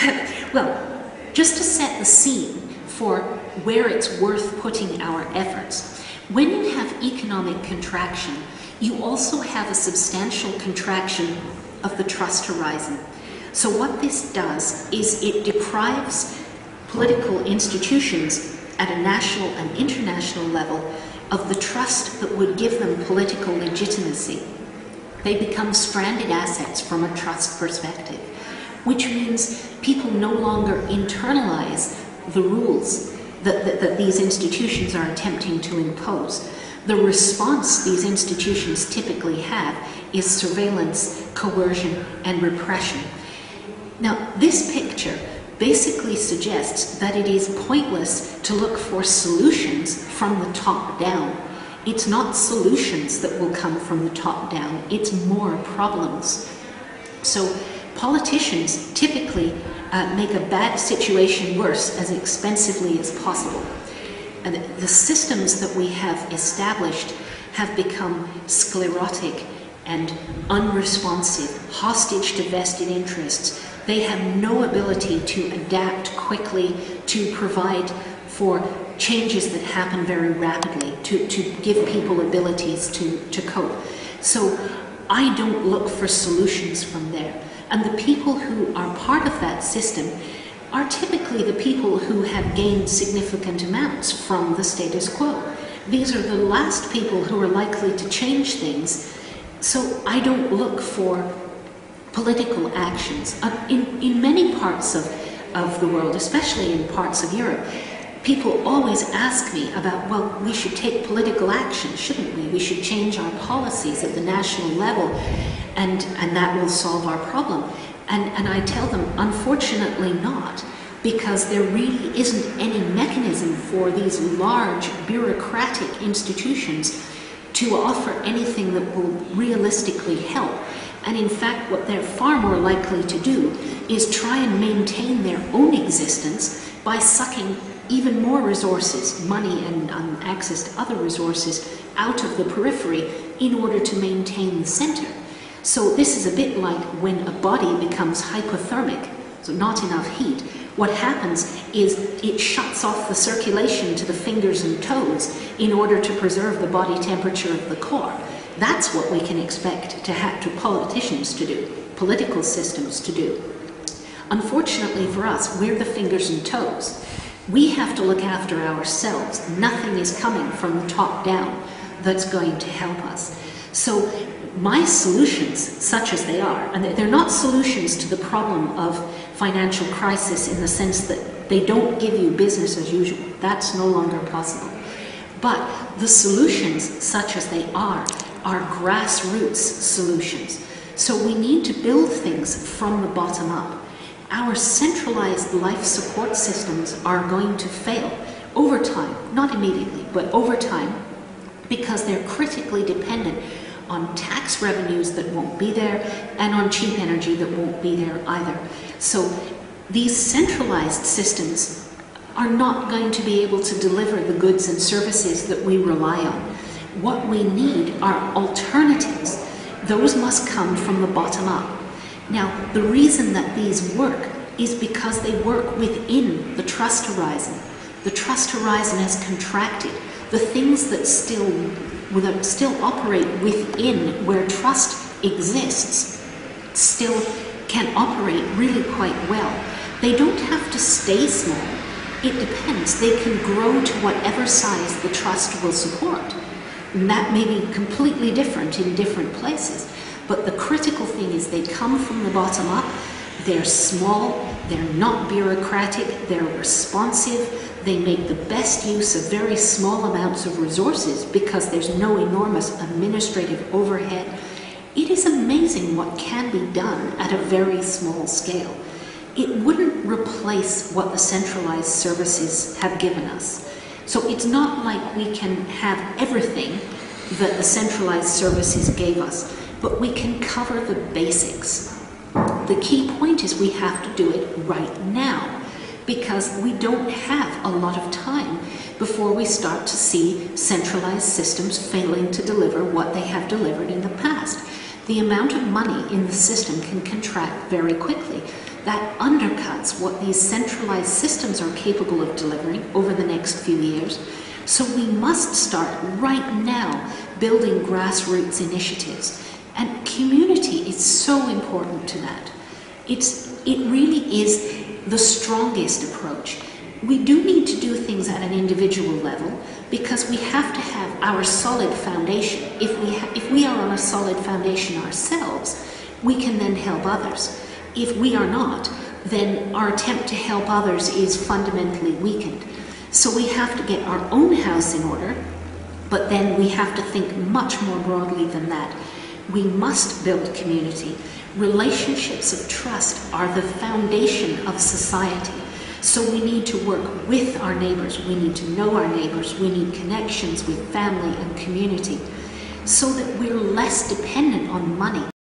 Well, just to set the scene for where it's worth putting our efforts, when you have economic contraction, you also have a substantial contraction of the trust horizon. So what this does is it deprives political institutions at a national and international level of the trust that would give them political legitimacy. They become stranded assets from a trust perspective, which means people no longer internalize the rules that these institutions are attempting to impose. The response these institutions typically have is surveillance, coercion, and repression. Now, this picture basically suggests that it is pointless to look for solutions from the top down. It's not solutions that will come from the top down, it's more problems. So politicians typically make a bad situation worse as expensively as possible. And the systems that we have established have become sclerotic and unresponsive, hostage to vested interests. They have no ability to adapt quickly, to provide for changes that happen very rapidly, to give people abilities to cope. So I don't look for solutions from there. And the people who are part of that system are typically the people who have gained significant amounts from the status quo. These are the last people who are likely to change things. So I don't look for political actions. In many parts of the world, especially in parts of Europe, people always ask me about, well, we should take political action, shouldn't we? We should change our policies at the national level, and that will solve our problem. And I tell them, unfortunately not, because there really isn't any mechanism for these large bureaucratic institutions to offer anything that will realistically help. And in fact, what they're far more likely to do is try and maintain their own existence by sucking even more resources, money and access to other resources, out of the periphery in order to maintain the center. So this is a bit like when a body becomes hypothermic, so not enough heat. What happens is it shuts off the circulation to the fingers and toes in order to preserve the body temperature of the core. That's what we can expect to politicians to do, political systems to do. Unfortunately for us, we're the fingers and toes. We have to look after ourselves. Nothing is coming from the top down that's going to help us. So my solutions, such as they are, and they're not solutions to the problem of financial crisis in the sense that they don't give you business as usual. That's no longer possible. But the solutions, such as they are grassroots solutions. So we need to build things from the bottom up. Our centralized life support systems are going to fail over time, not immediately, but over time, because they're critically dependent on tax revenues that won't be there and on cheap energy that won't be there either. So these centralized systems are not going to be able to deliver the goods and services that we rely on. What we need are alternatives. Those must come from the bottom up. Now, the reason that these work is because they work within the trust horizon. The trust horizon has contracted. The things that still operate within where trust exists still can operate really quite well. They don't have to stay small. It depends. They can grow to whatever size the trust will support. And that may be completely different in different places. But the critical thing is they come from the bottom up. They're small, they're not bureaucratic, they're responsive, they make the best use of very small amounts of resources because there's no enormous administrative overhead. It is amazing what can be done at a very small scale. It wouldn't replace what the centralized services have given us. So it's not like we can have everything that the centralized services gave us, but we can cover the basics. The key point is we have to do it right now, because we don't have a lot of time before we start to see centralized systems failing to deliver what they have delivered in the past. The amount of money in the system can contract very quickly. that undercuts what these centralized systems are capable of delivering over the next few years. So we must start right now building grassroots initiatives. And community is so important to that. It really is the strongest approach. We do need to do things at an individual level because we have to have our solid foundation. If we are on a solid foundation ourselves, we can then help others. If we are not, then our attempt to help others is fundamentally weakened. So we have to get our own house in order, but then we have to think much more broadly than that. We must build community. Relationships of trust are the foundation of society. So we need to work with our neighbors. We need to know our neighbors. We need connections with family and community so that we're less dependent on money.